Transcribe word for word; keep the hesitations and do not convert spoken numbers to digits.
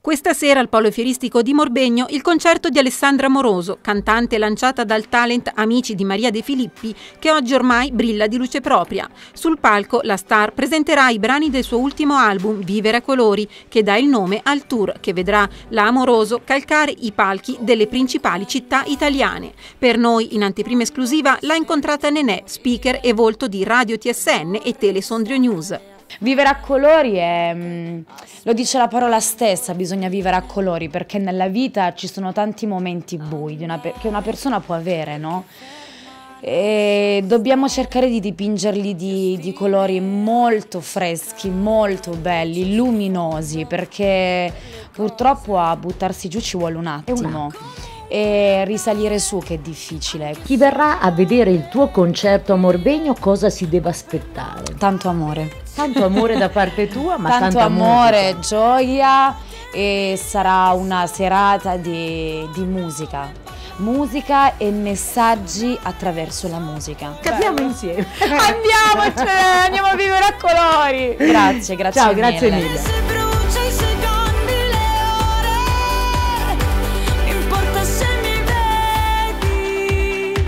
Questa sera al Polo Fieristico di Morbegno il concerto di Alessandra Moroso, cantante lanciata dal talent Amici di Maria De Filippi, che oggi ormai brilla di luce propria. Sul palco la star presenterà i brani del suo ultimo album, Vivere a colori, che dà il nome al tour che vedrà la Amoroso calcare i palchi delle principali città italiane. Per noi, in anteprima esclusiva, l'ha incontrata Nenè, speaker e volto di Radio T S N e Tele Sondrio News. Vivere a colori è, lo dice la parola stessa, bisogna vivere a colori, perché nella vita ci sono tanti momenti bui di una, che una persona può avere, no? E dobbiamo cercare di dipingerli di, di colori molto freschi, molto belli, luminosi, perché purtroppo a buttarsi giù ci vuole un attimo. E risalire su che è difficile. Chi verrà a vedere il tuo concerto a Morbegno cosa si deve aspettare? Tanto amore. Tanto amore da parte tua, ma tanto tanta amore, musica. gioia, e sarà una serata di, di musica. Musica e messaggi attraverso la musica. Capiamo insieme. Andiamocene, andiamo a vivere a colori. Grazie, grazie Ciao, mille. grazie mille.